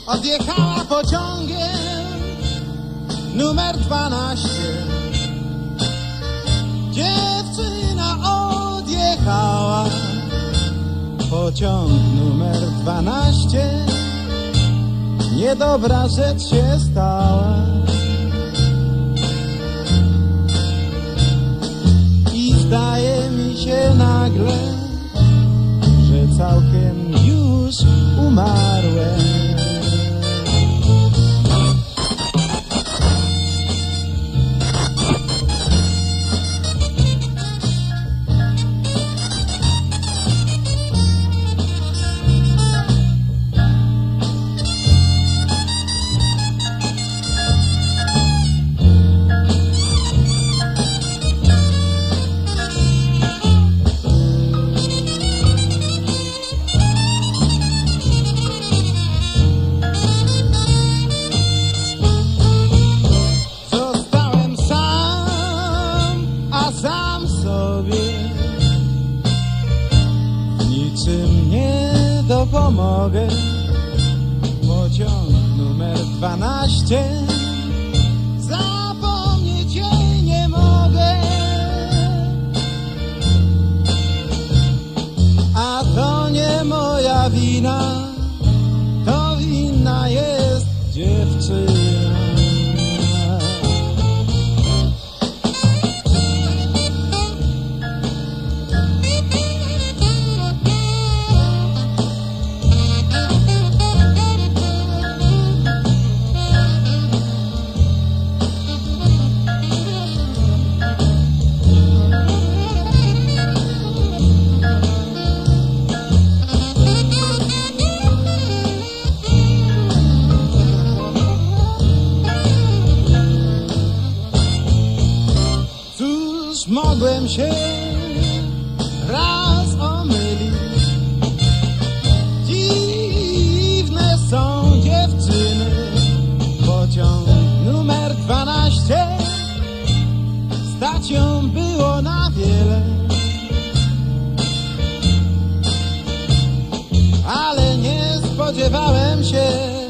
Odjechała pociągiem numer 12. Dziewczyna odjechała, pociąg numer 12. Niedobra rzecz się stała. I zdaje mi się nagle, że całkiem już umarłem. Niczym nie dopomogę. Pociąg numer 12. Zapomnieć jej nie mogę. A to nie moja wina, to winna jest dziewczyna. Mogłem się raz omylić. Dziwne są dziewczyny. Pociąg numer 12. Stać ją było na wiele, ale nie spodziewałem się,